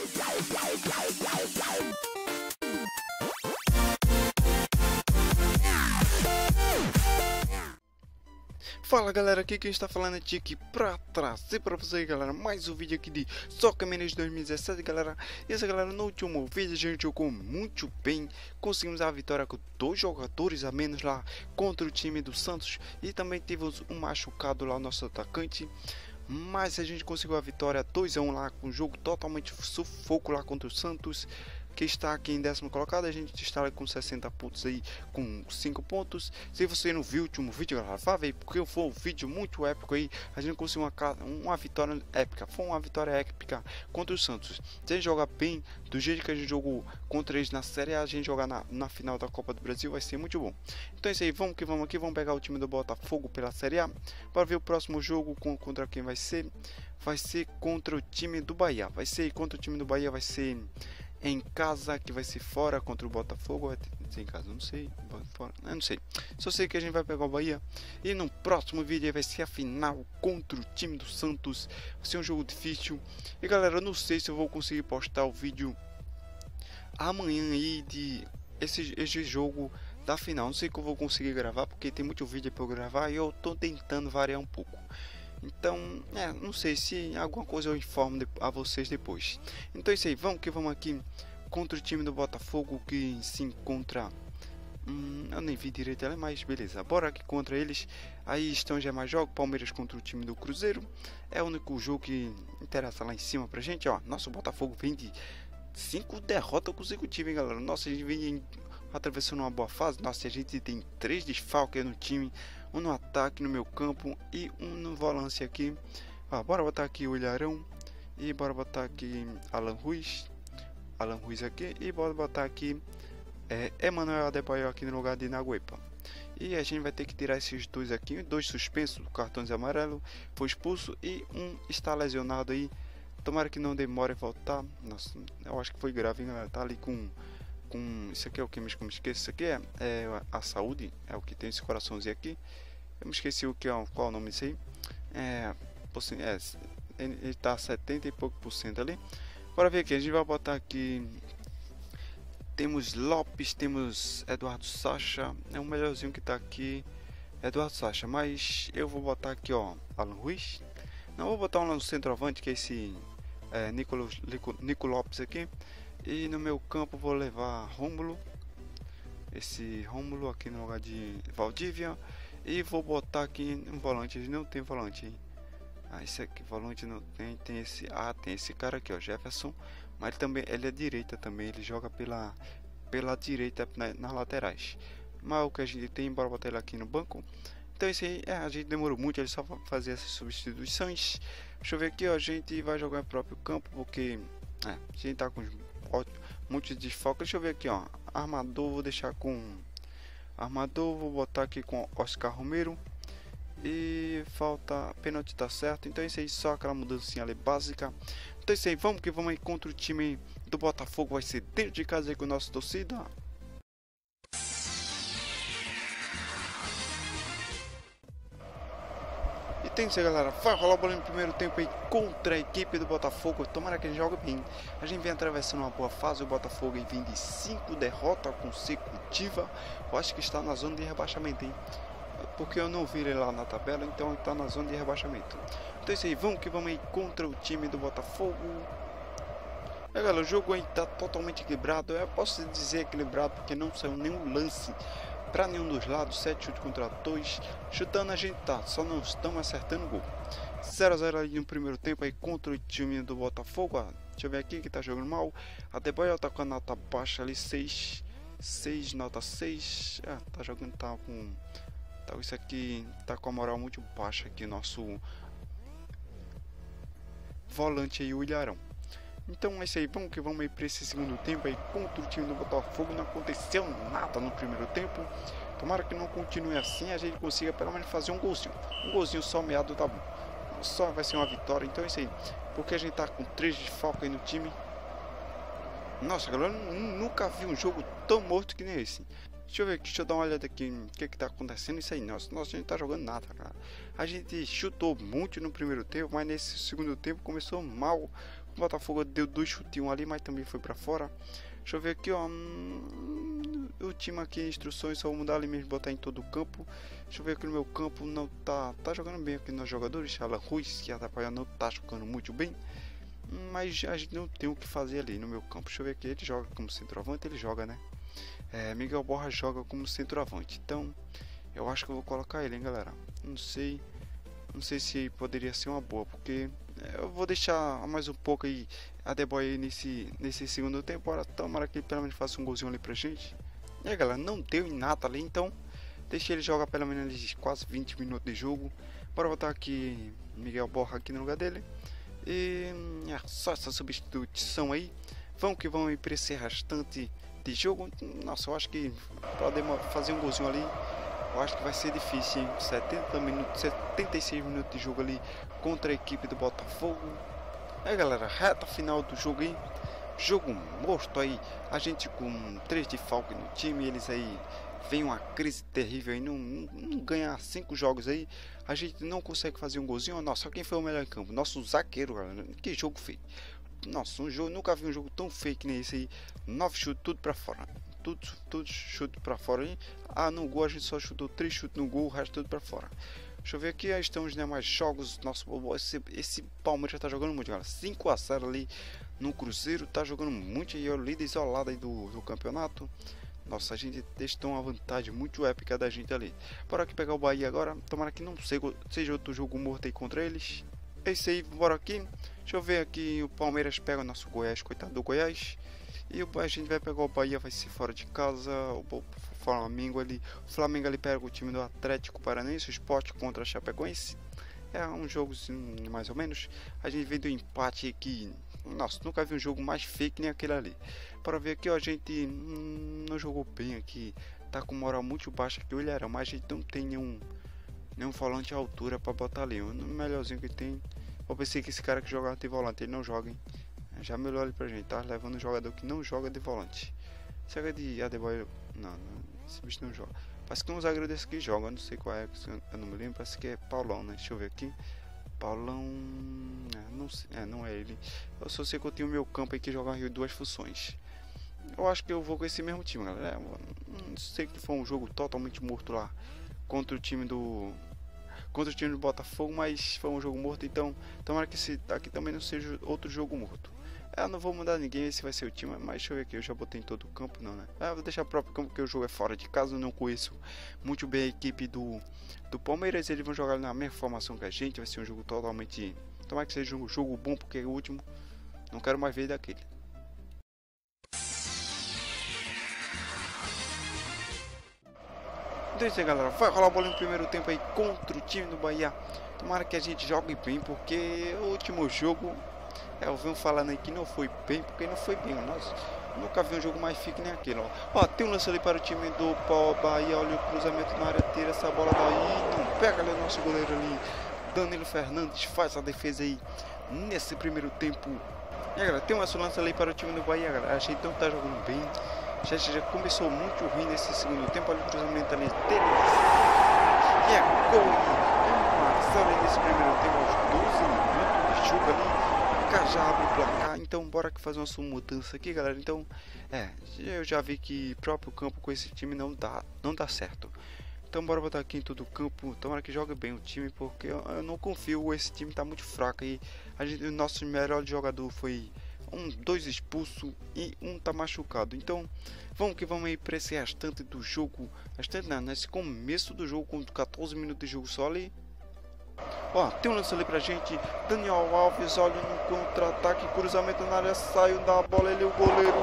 Fala galera, aqui quem está falando é Tiki pra trazer pra vocês, galera, mais um vídeo aqui de Soccer Manager 2017, galera. E essa galera, no último vídeo a gente jogou muito bem, conseguimos a vitória com 2 jogadores a menos lá contra o time do Santos. E também tivemos um machucado lá, nosso atacante. Mas a gente conseguiu a vitória 2-1 lá, com um jogo totalmente sufoco lá contra o Santos, que está aqui em 10º colocado. A gente está com 60 pontos aí, com 5 pontos. Se você não viu o último vídeo, galera, vá ver, porque foi um vídeo muito épico aí. A gente conseguiu uma vitória épica, foi uma vitória épica contra o Santos. Se a gente jogar bem, do jeito que a gente jogou contra eles na Série A, a gente jogar na final da Copa do Brasil, vai ser muito bom. Então é isso aí, vamos que vamos aqui, vamos pegar o time do Botafogo pela Série A, para ver o próximo jogo contra quem vai ser. Vai ser contra o time do Bahia, vai ser em casa, que vai ser fora contra o Botafogo. Vai ser em casa, não sei, fora, eu não sei. Só sei que a gente vai pegar o Bahia. E no próximo vídeo vai ser a final contra o time do Santos. Vai ser um jogo difícil. E galera, eu não sei se eu vou conseguir postar o vídeo amanhã aí de esse jogo da final. Não sei que eu vou conseguir gravar, porque tem muito vídeo para eu gravar e eu tô tentando variar um pouco. Então, não sei, se alguma coisa eu informo a vocês depois. Então é isso aí, vamos que vamos aqui contra o time do Botafogo, que se encontra... eu nem vi direito ela, mas beleza, bora aqui contra eles. Aí estão já mais jogos, Palmeiras contra o time do Cruzeiro. É o único jogo que interessa lá em cima pra gente, ó. Nosso Botafogo vem de 5 derrotas consecutivas, hein, galera. Nossa, a gente vem atravessando uma boa fase. Nossa, a gente tem 3 desfalques no time, um no ataque, no meu campo e um no volante aqui. Bora botar aqui o Ilharão e bora botar aqui Alan Ruiz aqui, e bora botar aqui Emmanuel Adebayor aqui no lugar de Naguepa. E a gente vai ter que tirar esses dois aqui, 2 suspensos, cartões amarelos, foi expulso e um está lesionado aí. Tomara que não demore a voltar. Nossa, eu acho que foi grave, hein, galera. Tá ali com isso aqui é o que? Como esqueço, isso aqui é a saúde, é o que tem esse coraçãozinho aqui. Eu me esqueci o que é, qual é o nome disso aí. Ele tá 70 e pouco % ali. Bora ver aqui, a gente vai botar aqui. Temos Lopes, temos Eduardo Sacha, é o melhorzinho que tá aqui, Eduardo Sacha. Mas eu vou botar aqui, ó, Alan Ruiz. Não, vou botar um no centroavante, que é esse Nico Lopes aqui. E no meu campo vou levar Rômulo, esse Rômulo aqui no lugar de Valdívia. E vou botar aqui um volante, ele não tem volante, hein? Esse aqui, volante não tem, tem esse cara aqui, ó, Jefferson. Mas ele é direita também, ele joga pela direita nas laterais. Mas o que a gente tem, bora botar ele aqui no banco. Então esse aí, a gente demorou muito, ele só vai fazer essas substituições. Deixa eu ver aqui, ó, a gente vai jogar no próprio campo, porque a gente tá com muitos desfalques. Deixa eu ver aqui, ó, armador, vou deixar com armador, vou botar aqui com Oscar Romero. E falta pênalti, tá certo. Então é isso aí, só aquela mudancinha ali básica. Então é isso aí, vamos que vamos aí contra o time do Botafogo. Vai ser dentro de casa aí com a nossa torcida. E tem isso aí, galera, vai rolar a bola no primeiro tempo aí contra a equipe do Botafogo. Tomara que ele jogue bem. A gente vem atravessando uma boa fase. O Botafogo aí vem de 5 derrotas consecutivas. Eu acho que está na zona de rebaixamento, hein? Porque eu não vi ele lá na tabela, então ele está na zona de rebaixamento. Então é isso aí, vamos que vamos aí contra o time do Botafogo. Galera, o jogo aí está totalmente equilibrado. Eu posso dizer equilibrado porque não saiu nenhum lance para nenhum dos lados. 7 chutes contra 2. Chutando a gente tá, só não estamos acertando o gol. 0-0 aí no primeiro tempo aí contra o time do Botafogo. Deixa eu ver aqui que tá jogando mal. A Adebayor tá com a nota baixa ali, 6, nota 6. Tá jogando, tá com... Então isso aqui tá com a moral muito baixa aqui, nosso volante aí, o Ilharão. Então é isso aí, vamos que vamos aí para esse segundo tempo aí contra o time do Botafogo. Não aconteceu nada no primeiro tempo. Tomara que não continue assim, a gente consiga pelo menos fazer um golzinho só meado, tá bom. Só vai ser uma vitória, então é isso aí. Porque a gente tá com 3 desfalques aí no time. Nossa, galera, eu nunca vi um jogo tão morto que nem esse. Deixa eu ver aqui, deixa eu dar uma olhada aqui o que tá acontecendo. Isso aí, nossa, a gente tá jogando nada, cara. A gente chutou muito no primeiro tempo, mas nesse segundo tempo começou mal O Botafogo deu 2 chutinhos ali, mas também foi pra fora. Deixa eu ver aqui, ó. O time aqui, instruções, só vou mudar ali mesmo, botar em todo o campo. Deixa eu ver aqui no meu campo, não tá jogando bem aqui nos jogadores. Alan Ruiz, que atrapalha, não tá jogando muito bem. Mas a gente não tem o que fazer ali no meu campo. Deixa eu ver aqui, ele joga como centroavante, ele joga, né? Miguel Borja joga como centroavante. Então, eu acho que eu vou colocar ele, hein, galera. Não sei se poderia ser uma boa, porque eu vou deixar mais um pouco aí a The Boy aí nesse segundo tempo. Tomara que ele pelo menos faça um golzinho ali pra gente. E aí, galera, não deu em nada ali, então deixa ele jogar pelo menos ali quase 20 minutos de jogo. Bora botar aqui Miguel Borja aqui no lugar dele. E só essa substituição aí. Vamos que vamos aí para esse restante de jogo. Nossa, eu acho que para fazer um golzinho ali, eu acho que vai ser difícil, hein? 76 minutos de jogo ali contra a equipe do Botafogo. Aí, galera, reta final do jogo aí. Jogo morto aí. A gente com 3 de falque no time. Eles aí vem uma crise terrível aí. Não ganha 5 jogos aí. A gente não consegue fazer um golzinho. Nossa, quem foi o melhor em campo? Nosso zagueiro, galera. Que jogo feio. Nossa, nunca vi um jogo tão feio que nem esse aí. 9 chutes, tudo pra fora. Tudo chute pra fora aí. No gol a gente só chutou 3 chutes no gol, o resto tudo pra fora. Deixa eu ver aqui, aí estão os demais jogos. Nossa, esse Palmeiras já tá jogando muito, galera. 5 a 0 ali no Cruzeiro, tá jogando muito e é o líder isolado aí do campeonato. Nossa, a gente testou uma vantagem muito épica da gente ali. Bora aqui pegar o Bahia agora. Tomara que não seja outro jogo morto aí contra eles. É isso aí, bora aqui. Deixa eu ver aqui, o Palmeiras pega o nosso Goiás, coitado do Goiás. E a gente vai pegar o Bahia, vai ser fora de casa. O Flamengo ali pega o time do Atlético Paranaense, o Sport contra a Chapecoense. É um jogo assim, mais ou menos. A gente vem do empate aqui. Nossa, nunca vi um jogo mais fake nem aquele ali. Para ver aqui, ó, a gente não jogou bem aqui. Tá com moral muito baixa aqui o Ilharão, mas a gente não tem nenhum volante à altura para botar ali. O melhorzinho que tem. Eu pensei que esse cara que jogava de volante, ele não joga, hein? Já melhorou ali pra gente, tá? Levando um jogador que não joga de volante. Será que é de Adebayo? Não, esse bicho não joga. Parece que tem um zagueiro desse que joga, eu não sei qual é, eu não me lembro, parece que é Paulão, né? Deixa eu ver aqui. Paulão. Não sei, não é ele. Eu só sei que eu tenho o meu campo aí que joga duas funções. Eu acho que eu vou com esse mesmo time, galera. Não sei que foi um jogo totalmente morto lá contra o time do Botafogo, mas foi um jogo morto, então tomara que esse aqui também não seja outro jogo morto. Eu não vou mudar ninguém, esse vai ser o time, mas deixa eu ver aqui, eu já botei em todo o campo, não, né? Vou deixar o próprio campo porque o jogo é fora de casa, eu não conheço muito bem a equipe do Palmeiras, eles vão jogar na mesma formação que a gente, vai ser um jogo totalmente... Tomara que seja um jogo bom, porque é o último, não quero mais ver daquele. Então é isso aí, galera, vai rolar a bola no primeiro tempo aí contra o time do Bahia. Tomara que a gente jogue bem, porque o último jogo, eu venho falando aí que não foi bem, porque não foi bem. Nossa, nunca vi um jogo mais fique nem aquele, ó. Tem um lance ali para o time do Bahia, olha o cruzamento na área, tira essa bola daí, não pega ali o nosso goleiro ali. Danilo Fernandes faz a defesa aí nesse primeiro tempo. E aí, galera, tem um lance ali para o time do Bahia, galera. A gente não tá jogando bem. Já começou muito ruim nesse segundo tempo. Olha o cruzamento ali deles. E é gol. Marcelo aí nesse primeiro tempo, aos 12 minutos de jogo ali. Já abre o placar. Então bora que fazer uma mudança aqui, galera. Então, eu já vi que próprio campo com esse time não dá certo. Então bora botar aqui em todo o campo. Tomara que jogue bem o time, porque eu não confio. Esse time tá muito fraco aí. O nosso melhor jogador foi... 2 expulsos e 1 tá machucado. Então vamos que vamos aí para esse restante do jogo. Nesse começo do jogo, com 14 minutos de jogo só ali. Ó, tem um lance ali pra gente. Daniel Alves, olha no contra-ataque, cruzamento na área, saiu da bola, ele o goleiro.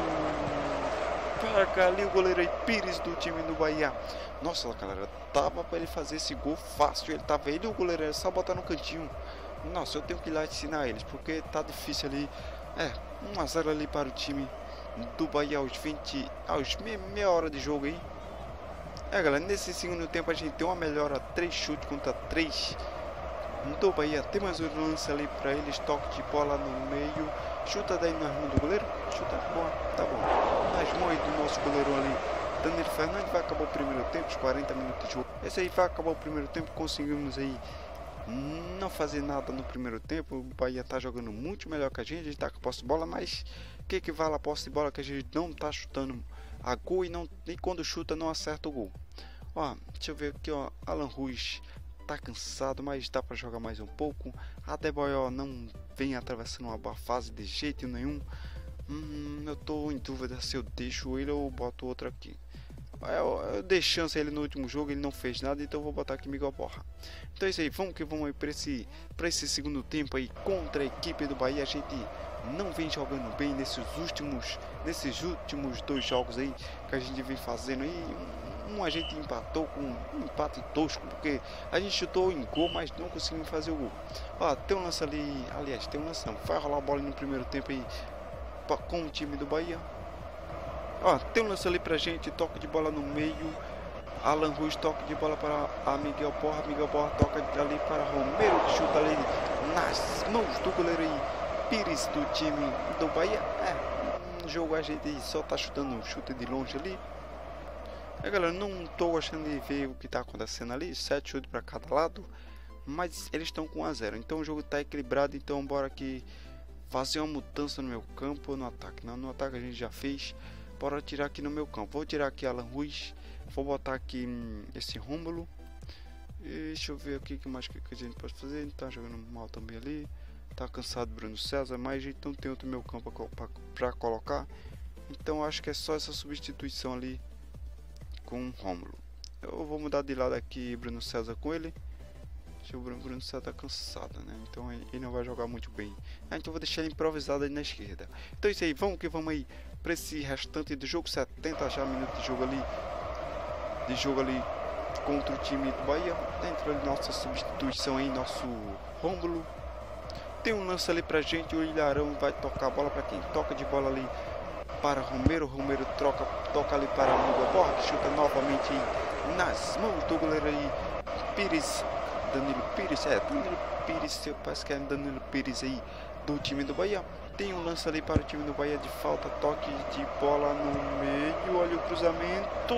Pega ali o goleiro aí, Pires do time do Bahia. Nossa, galera, tava para ele fazer esse gol fácil. Ele e o goleiro, é só botar no cantinho. Nossa, eu tenho que ir lá ensinar eles, porque tá difícil ali. 1 a 0 ali para o time do Bahia aos meia hora de jogo aí. Galera, nesse segundo tempo a gente tem uma melhora, 3 chutes contra 3 do Bahia. Tem mais um lance ali para eles, toque de bola no meio. Chuta daí nas mãos do goleiro. Chuta, boa, tá bom. Nas mãos do nosso goleiro ali, Danilo Fernandes. Vai acabar o primeiro tempo, os 40 minutos de jogo. Esse aí vai acabar o primeiro tempo, conseguimos aí não fazer nada no primeiro tempo. O Bahia tá jogando muito melhor que a gente tá com a posse de bola, mas o que vale a posse de bola que a gente não tá chutando a gol e quando chuta não acerta o gol. Ó, deixa eu ver aqui, ó, Alan Ruiz tá cansado, mas dá para jogar mais um pouco. Adebayor não vem atravessando uma boa fase de jeito nenhum. Eu tô em dúvida se eu deixo ele ou boto outro aqui. Eu dei chance a ele no último jogo, ele não fez nada, então eu vou botar aqui Miguel Borja. Então é isso aí, vamos aí para esse segundo tempo aí contra a equipe do Bahia. A gente não vem jogando bem nesses últimos 2 jogos aí que a gente vem fazendo aí. A gente empatou com um empate tosco, porque a gente chutou em gol, mas não conseguimos fazer o gol. Ó, tem um lance ali, aliás, tem um lance não, vai rolar a bola no primeiro tempo aí com o time do Bahia. Ó, tem um lance ali pra gente, toque de bola no meio. Alan Ruiz, toque de bola para a Miguel Borja. Miguel Borja toca ali para Romero, que chuta ali nas mãos do goleiro aí, Pires, do time do Bahia. No jogo a gente só tá chutando um chute de longe ali. Galera, não tô gostando de ver o que tá acontecendo ali. 7 chutes para cada lado, mas eles estão com 1 a 0. Então o jogo tá equilibrado. Então bora aqui fazer uma mudança no meu campo ou no ataque. Não, no ataque a gente já fez. Bora tirar aqui no meu campo. Vou tirar aqui Alan Ruiz. Vou botar aqui esse Rômulo. Deixa eu ver aqui o que mais que a gente pode fazer. Ele tá jogando mal também ali. Tá cansado Bruno César, mas a gente não tem outro meu campo para colocar. Então acho que é só essa substituição ali com o Rômulo. Eu vou mudar de lado aqui Bruno César com ele. O Bruno César tá cansado, né? Então ele não vai jogar muito bem. Então eu vou deixar ele improvisado ali na esquerda. Então é isso aí, vamos aí para esse restante do jogo. 70 já minutos de jogo ali contra o time do Bahia. Dentro ali nossa substituição aí, nosso Rômulo. Tem um lance ali pra gente, o Ilharão vai tocar a bola para quem? Toca de bola ali para Romero. Romero toca ali para Miguel Borja, que chuta novamente aí nas mãos do goleiro aí, Pires. Danilo Pires, parece que é Danilo Pires aí do time do Bahia. Tem um lance ali para o time do Bahia de falta, toque de bola no meio, olha o cruzamento.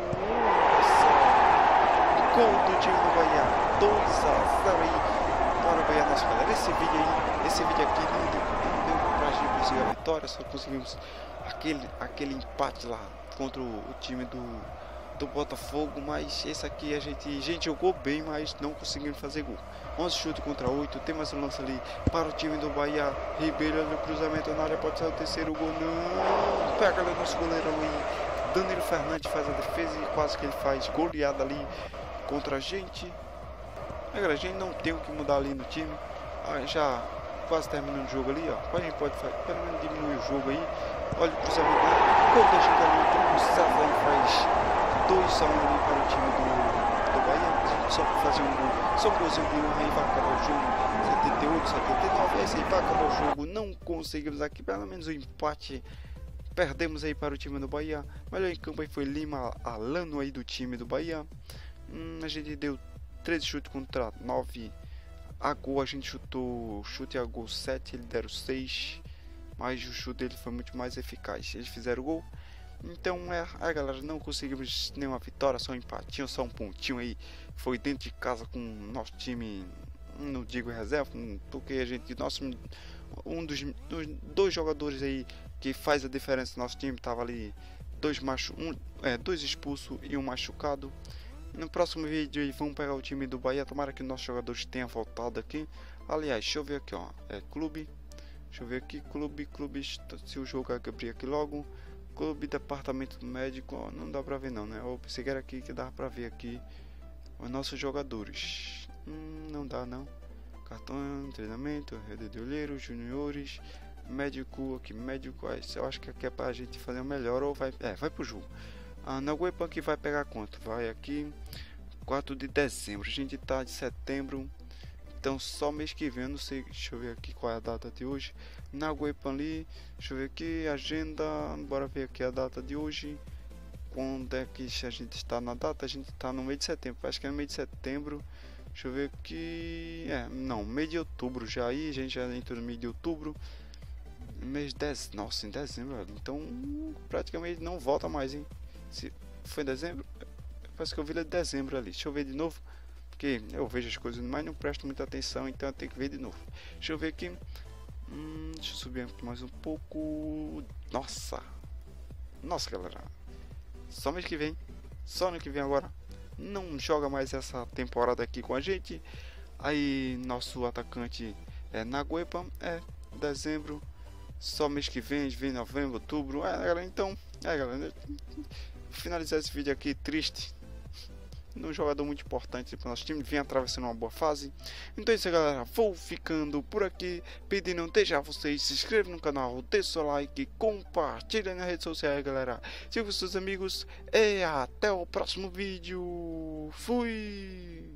Gol do time do Bahia, 2 a 0 aí para o Bahia. Nossa, galera, esse vídeo aqui não deu pra gente conseguir a vitória, só conseguimos aquele empate lá contra o time do Botafogo, mas esse aqui a gente jogou bem, mas não conseguimos fazer gol. 11 chutes contra 8, tem mais um lance ali para o time do Bahia. Ribeiro no cruzamento na área, pode ser o terceiro gol, não, pega ali o nosso goleiro ali, Danilo Fernandes faz a defesa e quase que ele faz goleada ali contra a gente. Galera, a gente não tem o que mudar ali no time, já quase terminando o jogo ali, ó. A gente pode pelo menos diminuir o jogo aí. Olha o cruzamento, gol da gente ali, o Safra faz 2 a 1 ali para o time do Bahia. A gente só para fazer um gol, só um golzinho de um aí vai acabar o jogo. 78, 79, esse aí vai acabar o jogo. Não conseguimos aqui, pelo menos o empate. Perdemos aí para o time do Bahia. Melhor em campo aí foi Lima Alano aí do time do Bahia. A gente deu 13 chutes contra 9 a gol. A gente chutou chute a gol 7, eles deram 6, mas o chute dele foi muito mais eficaz. Eles fizeram o gol. Então galera, não conseguimos nenhuma vitória, só um empatinho, só um pontinho aí. Foi dentro de casa com o nosso time, não digo reserva, porque a gente, um dos 2 jogadores aí que faz a diferença no nosso time tava ali, 2 expulsos e um machucado. No próximo vídeo aí vamos pegar o time do Bahia, tomara que nossos jogadores tenham voltado aqui. Aliás, deixa eu ver aqui, ó, clube, deixa eu ver aqui, clube, se o jogo abrir aqui logo. Clube, departamento médico, não dá pra ver não, né? Eu pensei que era aqui que dava pra ver aqui os nossos jogadores. Não dá não. Cartão, treinamento, rede de olheiros, juniores, médico, aqui, médico. Eu acho que aqui é pra gente fazer o melhor ou vai pro jogo. Na Guepan que vai pegar quanto? Vai aqui, 4 de dezembro, a gente tá de setembro. Então só mês que vem, eu não sei, deixa eu ver aqui qual é a data de hoje. Na Guepan ali, deixa eu ver aqui, agenda, bora ver aqui a data de hoje. Quando é que a gente está na data? A gente está no mês de setembro, acho que é no mês de setembro. Deixa eu ver aqui, não, mês de outubro já aí, a gente já entrou no mês de outubro. Mês 10, nossa, em dezembro, então praticamente não volta mais, hein. Se foi em dezembro, parece que eu vi ele de dezembro ali, deixa eu ver de novo. Porque eu vejo as coisas, mas não presto muita atenção, então eu tenho que ver de novo. Deixa eu ver aqui. Deixa eu subir aqui mais um pouco. Nossa, galera. Só mês que vem. Só ano que vem agora. Não joga mais essa temporada aqui com a gente. Aí nosso atacante é Naguepa. Dezembro. Só mês que vem novembro, outubro. Galera, então. Galera. Finalizar esse vídeo aqui triste. Um jogador muito importante para o nosso time, vem atravessando uma boa fase. Então é isso, galera, vou ficando por aqui, pedindo desde já vocês se inscrevam no canal, deixe seu like, compartilhem nas redes sociais, galera, siga os seus amigos e até o próximo vídeo. Fui!